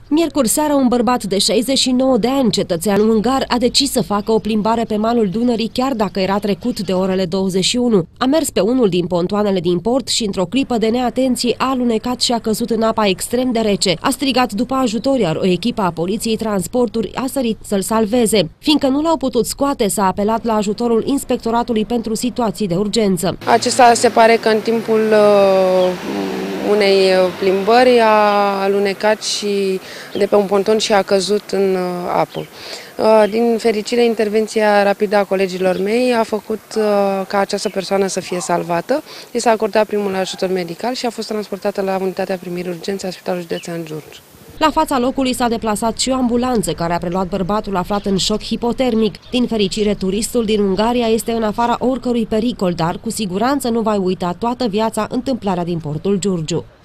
Miercuri seara, un bărbat de 69 de ani, cetățean ungar, a decis să facă o plimbare pe malul Dunării chiar dacă era trecut de orele 21. A mers pe unul din pontoanele din port și într-o clipă de neatenție a alunecat și a căzut în apa extrem de rece. A strigat după ajutor, iar o echipă a Poliției Transporturi a sărit să-l salveze. Fiindcă nu l-au putut scoate, s-a apelat la ajutorul Inspectoratului pentru Situații de Urgență. Acesta se pare că în timpul unei plimbări a alunecat și de pe un ponton și a căzut în apă. Din fericire, intervenția rapidă a colegilor mei a făcut ca această persoană să fie salvată. I s-a acordat primul ajutor medical și a fost transportată la unitatea primirii urgențe a Spitalului Județean Giurgiu. La fața locului s-a deplasat și o ambulanță care a preluat bărbatul aflat în șoc hipotermic. Din fericire, turistul din Ungaria este în afara oricărui pericol, dar cu siguranță nu va uita toată viața întâmplarea din portul Giurgiu.